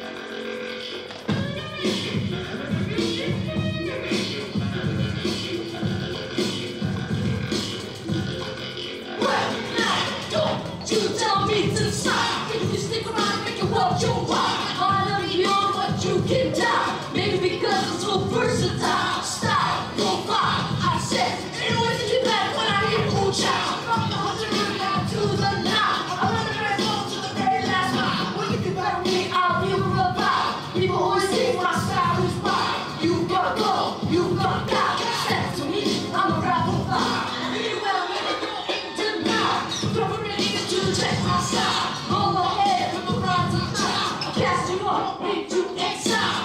You tell me to stop. If you stick around, make it what you want. Harder beyond what you can die. Maybe because it's so versatile. Style, profile, I said. Anyways, it get better when I hear cool child. From the 100 down to the 9. I'm on the very low to the very last mile. When you think about me, I'll be a revive. People always say my style is wild. You gotta go, you gotta go. Step to me, I'm a rapper vibe. Anywhere, maybe you ain't denied. Check my style, go ahead with the rhymes of time. I'll cast you up into exile.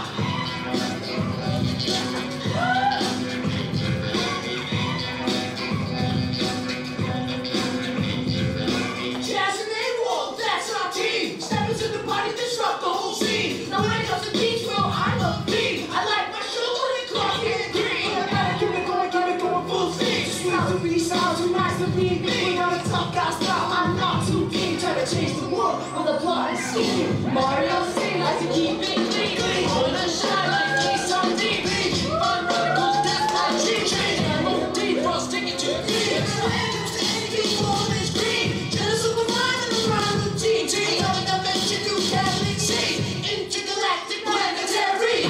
Jazz and A-Roll, that's our team. Step into the body, disrupt the whole scene. Now when it comes to beats, bro, I'm a fiend. I like my show when it coffee and green. I gotta keep it going full steam. Just without the beat, sound too nice to be me. Not a tough guy style, I'm not too deep. Trying to change the world with a plot and scheme. Mario sing like to keep it clean. Hold and shine like Ace on TV. Fun radicals, that's my G-Train. I'm on deep, bro, stick it to the beat. Randoms to anything more than green. Jealous of the mind and the rhyme routine. Another dimension, new galaxy. Intergalactic planetary.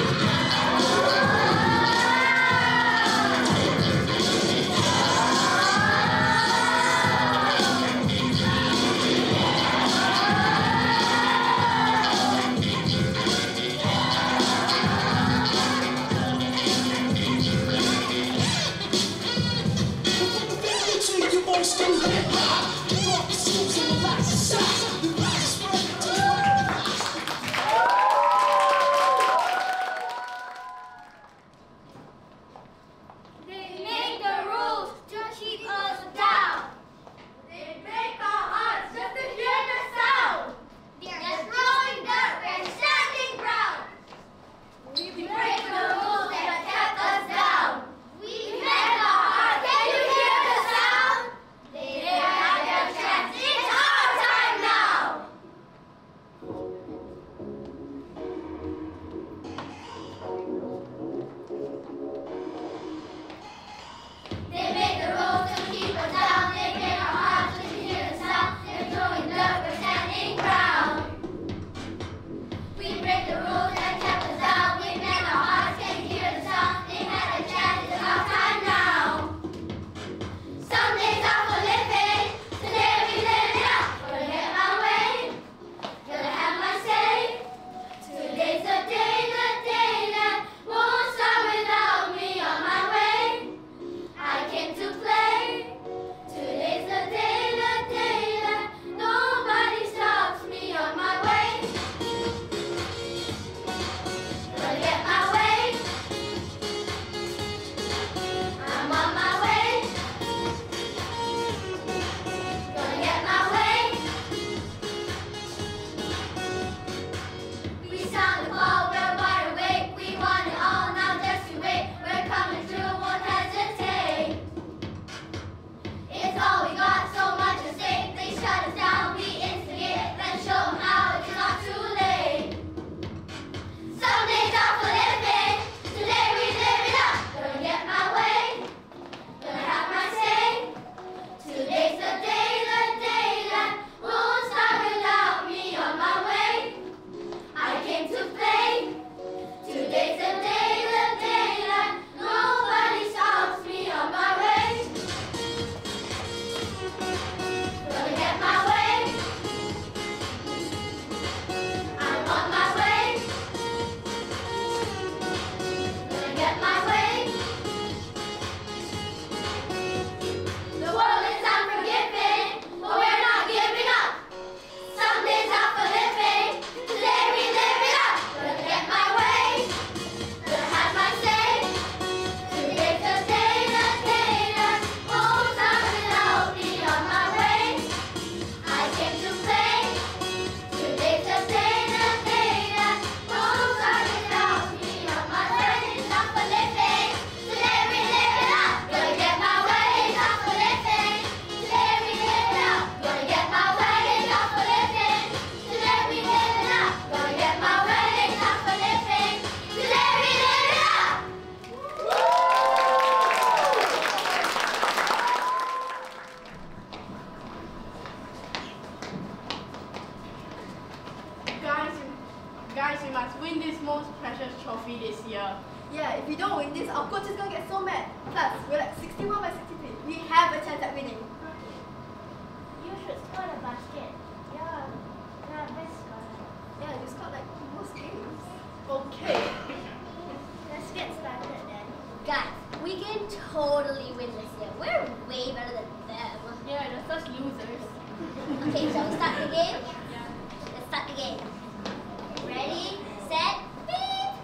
we must win this most precious trophy this year. Yeah, if we don't win this, our coach is going to get so mad. Plus, we're like 61 by 63. We have a chance at winning. You should score a basket. Yeah, best scorer. Yeah, you scored like most games. Okay. Let's get started then. Guys, we can totally win this year. We're way better than them. Yeah, they're such losers. Okay, shall we start the game? Yeah. Let's start the game. Ready, set, beep!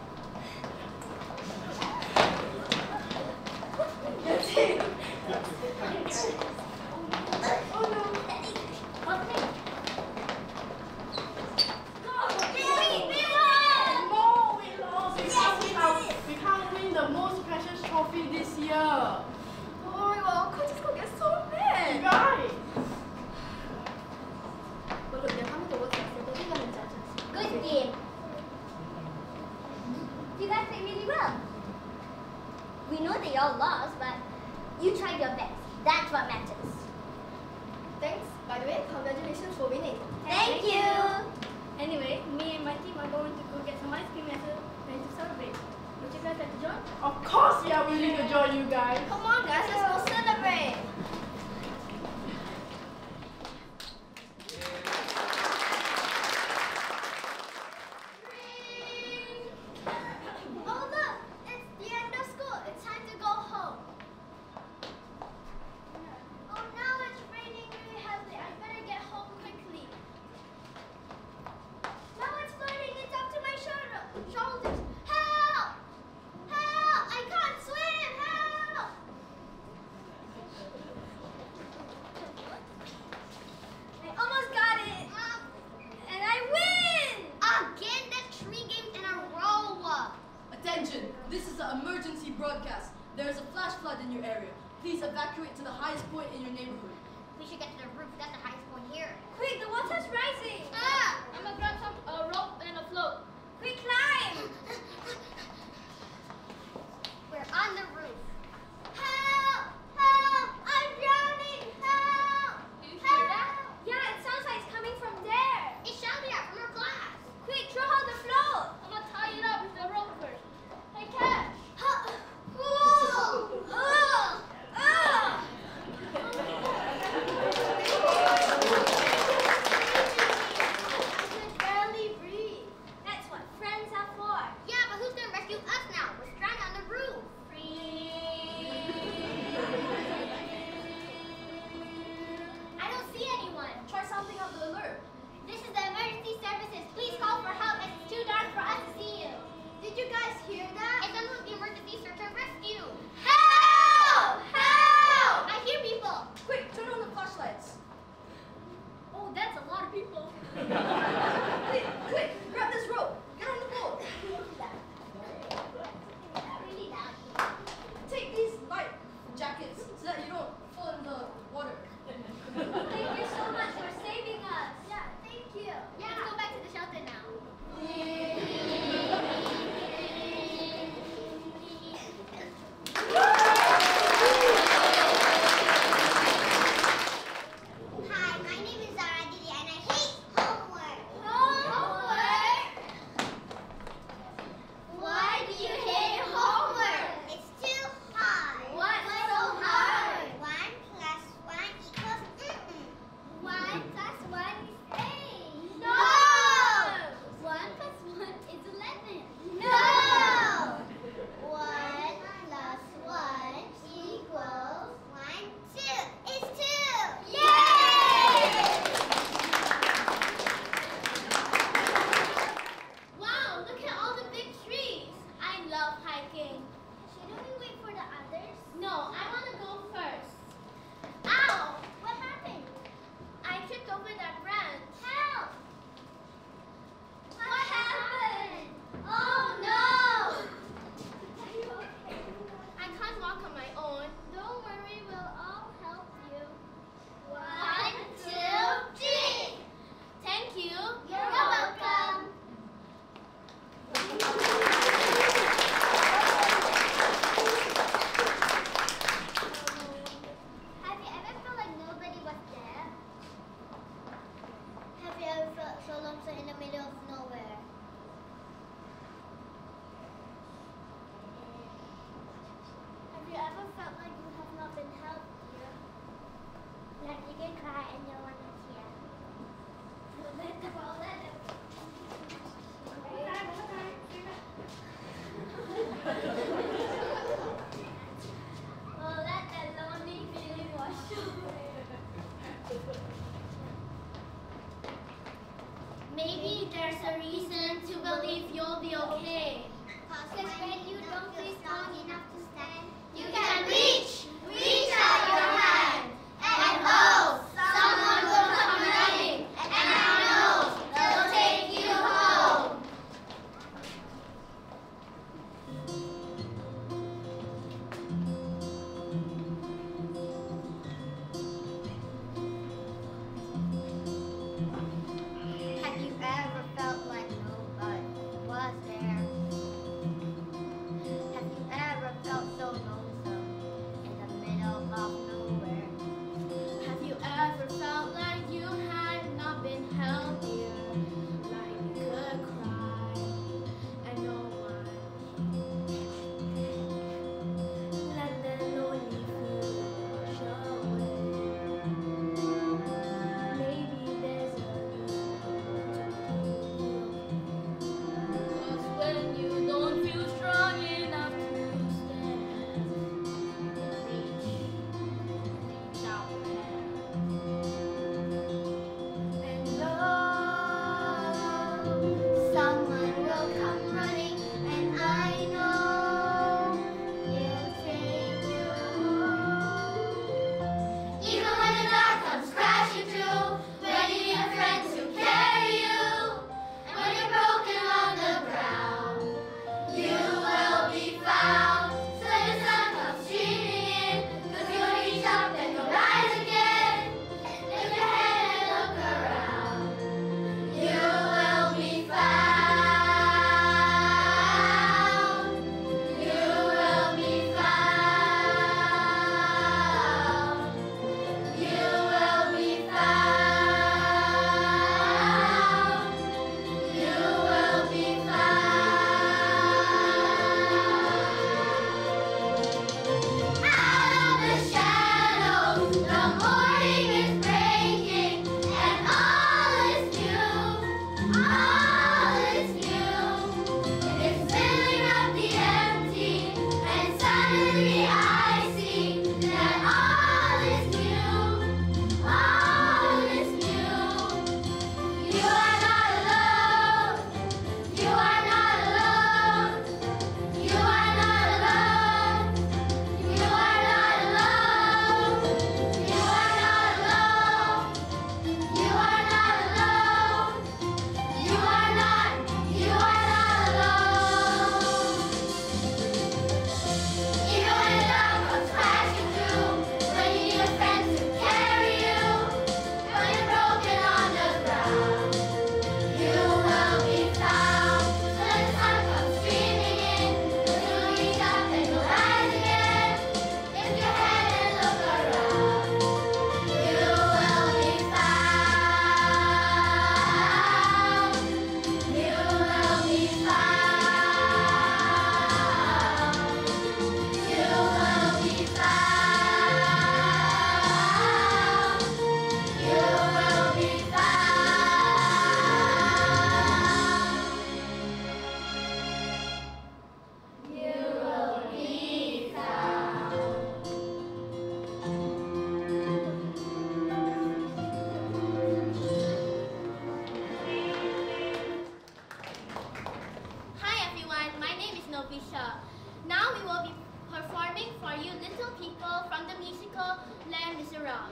Oh no. Okay. No, we lost. We can't win the most precious trophy this year. Oh my god, our coach is going to get so mad. Right. But look, they're coming towards us. They're probably going to judge us. Good game. You guys played really well. We know that y'all lost, but you tried your best. That's what matters. Thanks. By the way, congratulations for winning. Thank you. Anyway, me and my team are going to go get some ice cream as a way to celebrate. Would you guys like to join? Of course we are willing to join you guys. Come on, guys, let's go celebrate. Oh look, it's the end of school. It's time to go home. Oh no, it's raining really heavily. I better get home quickly. Now it's flooding. It's up to my shoulders. Help! Help! I can't swim. Help! I almost got it. And I win! Again, that 3 games in a row. Attention! This is an emergency broadcast. There is a flash flood in your area. Please evacuate to the highest point in your neighborhood. We should get to the roof. That's the highest point here. Quick, the water's rising. Ah! I'm gonna grab some rope and a float. Quick, climb! We're on the roof. Help! Help! I'm drowning! Help! Do you hear that? Yeah, it sounds like it's coming from there. It's shouting out from our class. Quick, throw out the float. I'm gonna tie it up with the rope first. Hey, Cash. I can barely breathe. That's what friends are for. Yeah, but who's gonna rescue us now? We're stranded on the roof. I don't see anyone. Try sounding out the alert. This is the emergency services. Please call for help as it's too dark for us to see you. Did you guys hear that? It's done with the emergency search and rescue. Help! Help! I hear people. Quick, turn on the flashlights. Oh, that's a lot of people. Quick, grab this rope. Get on the boat. Really loud. Take these light jackets so that you don't fall in the water. Thank you so much for saving us. Yeah, thank you. Yeah. Let's go back to the shelter now. Hi, my name is Zara Didi and I hate homework. Homework? Why do you hate homework? It's too hard. What's so hard? 1 plus 1 equals 1 plus 1 is 8. No! 1 plus 1 is 11. No! 1 plus 1 equals 1, 2. It's 2. Yay! Wow, look at all the big trees. I love hiking. Shouldn't we wait for the others? No, I want to go first. Ow! What happened? I tripped over that branch. Help! What happened? Oh no! Are you okay? I can't walk on my own. Don't worry, we'll all help you. 1, 2, 3. Thank you. You're welcome. official. Now we will be performing for you little people from the musical Les Miserables.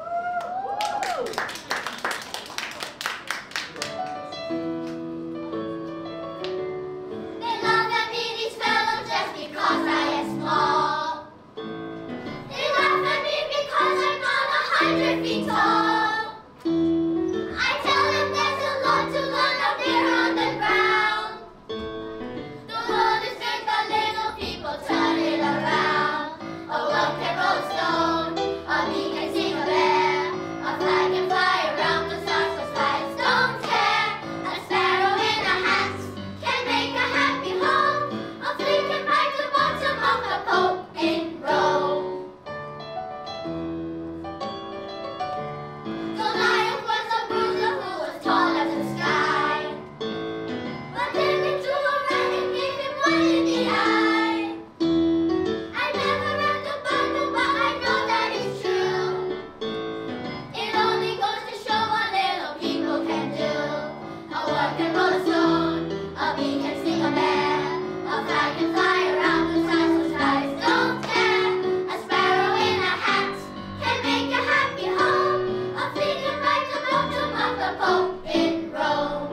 They laugh at me, these fellows, just because I am small. They laugh at me because I'm not 100 feet tall. I tell them there's a lot to learn up there on the ground. The world is big, but little people turn it around. A world can roll stone, a bee can sing a bear, a flag can fly around the stars, but skies don't care. A sparrow in a hat can make a happy home. A flea can bite the bottom of the Pope in Rome. Goliath was a bruiser who was tall as the sky, but then they threw a rat and gave him one in the eye. I never read the Bible, but I know that it's true. It only goes to show what little people can do. A worm can roll a stone, a bee can sting a bear, a fly can fly around the stars, so skies don't care. A sparrow in a hat can make a happy home. A flea can bite the bottom of the Pope in Rome.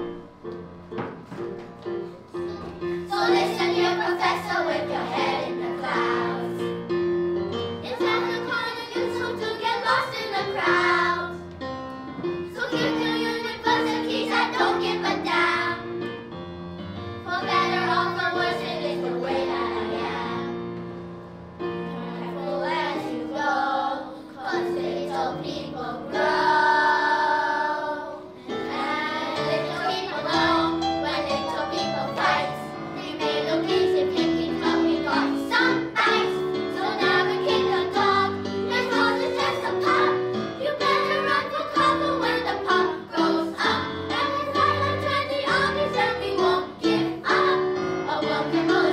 So listen here, Professor, with your head in the clouds. It's not the kind of useful to get lost in the crowd. So here to universities, I don't give a damn. For better or for worse, it is the way that I am. Careful as you go, 'cause little people grow. And little people know when little people fight. They may look easy picking, but we got some bites. So now we kick a dog, let's cause it's just a pup. You better run for cover when the pup grows up. And we'll fight like 20 armies and we won't give up. A world can roll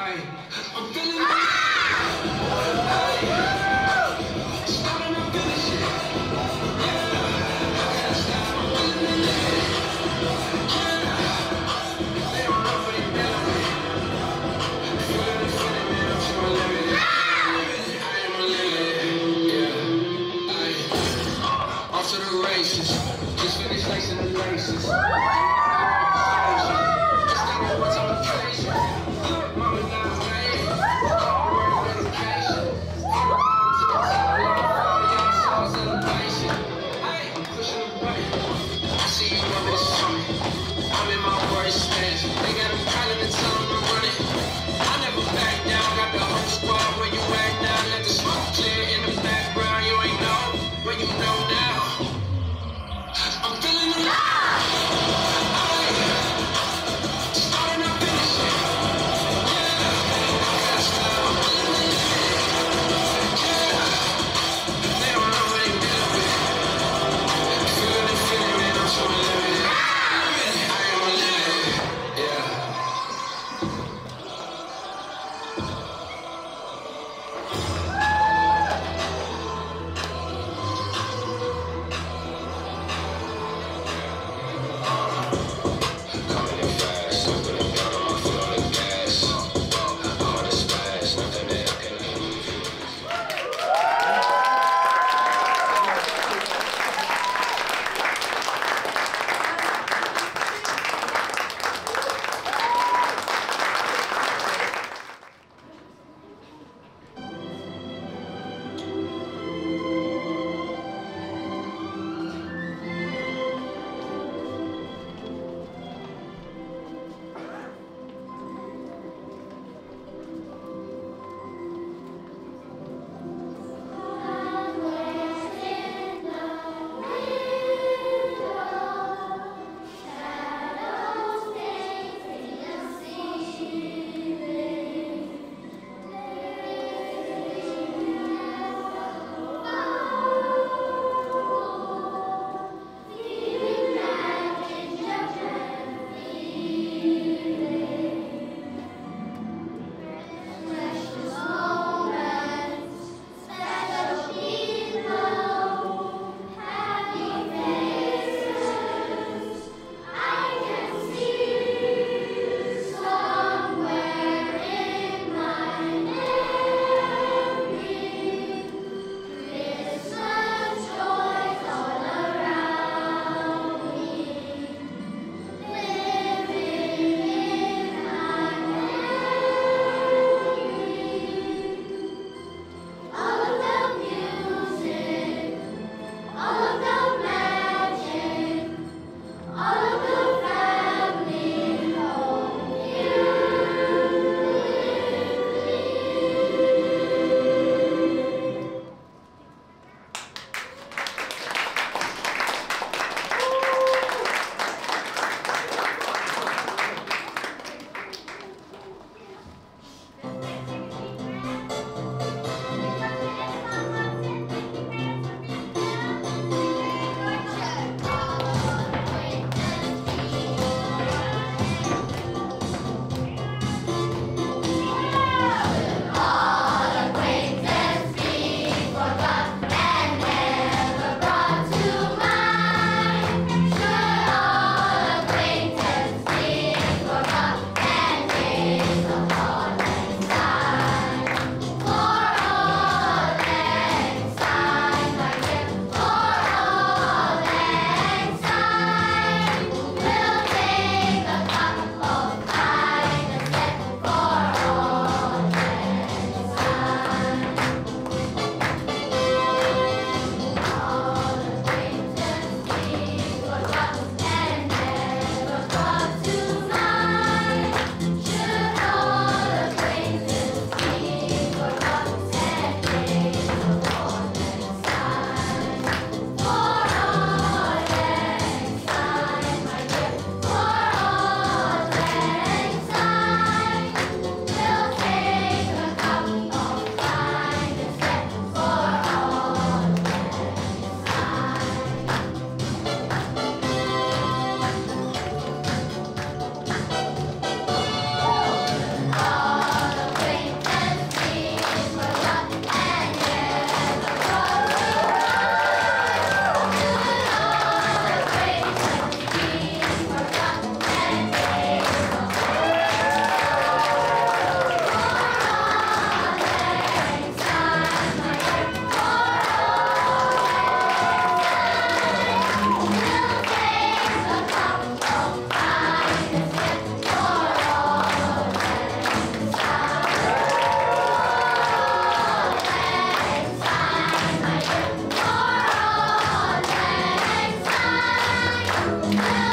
I'm feeling to the races, just finished lacing the laces. It's not what's on the occasion. Mama not made. All work dedication. From the bottom to the top, all y'all saw celebration. Hey, I'm pushing away. I see you over the summit. I'm in my worst stance. They got them calling and telling them I'm running. I never back down. Got the whole squad where you at now. Let the smoke clear in the background. You ain't know where you know now. I'm feeling alive! Hey!